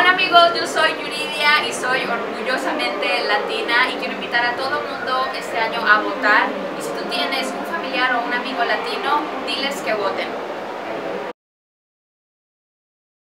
Hola amigos, yo soy Yuridia y soy orgullosamente latina y quiero invitar a todo el mundo este año a votar. Y si tú tienes un familiar o un amigo latino, diles que voten.